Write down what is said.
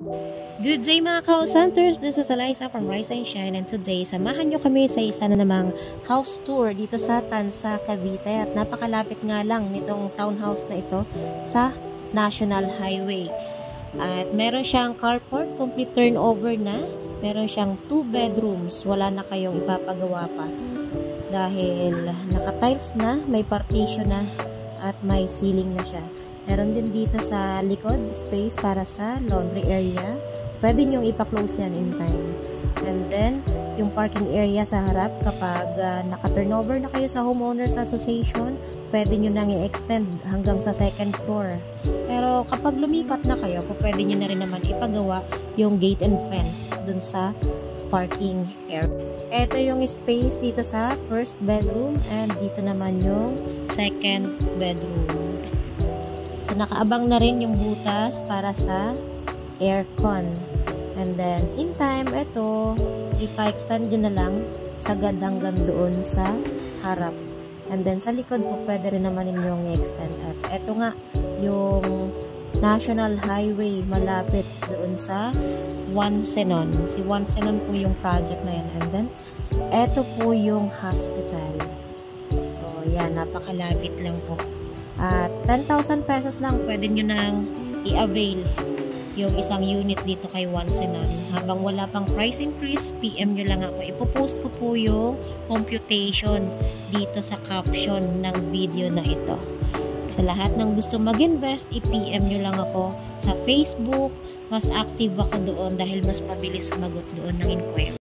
Good day mga House Hunters! This is Eliza from Rise and Shine, and today samahan nyo kami sa isa na namang house tour dito sa Tansa, Cavite. At napakalapit nga lang nitong townhouse na ito sa National Highway. At meron siyang carport, complete turnover na. Meron siyang 2 bedrooms, wala na kayong ipapagawa pa. Dahil naka-tiles na, may partition na, at may ceiling na siya. Meron din dito sa likod, space para sa laundry area. Pwede nyong ipa-close yan in time. And then, yung parking area sa harap, kapag naka-turnover na kayo sa homeowners association, pwede nyo nang i-extend hanggang sa 2nd floor. Pero kapag lumipat na kayo, pwede nyo na rin naman ipagawa yung gate and fence dun sa parking area. Ito yung space dito sa 1st bedroom, and dito naman yung 2nd bedroom. So, nakaabang na rin yung butas para sa aircon. And then, in time, ito, ipa-extend nyo na lang sagad hanggang doon sa harap. And then, sa likod po, pwede rin naman yung i-extend. At ito nga, yung National Highway, malapit doon sa Wansenon. Si Wansenon po yung project na yan. And then, ito po yung hospital. So, yan, napakalapit lang po. At 10,000 pesos lang, pwede nyo nang i-avail yung isang unit dito kay Wansenon. Habang wala pang price increase, PM nyo lang ako. Ipopost ko po yung computation dito sa caption ng video na ito. Sa lahat ng gusto mag-invest, i-PM nyo lang ako sa Facebook. Mas active ako doon dahil mas mabilis sumagot doon ng inquiry.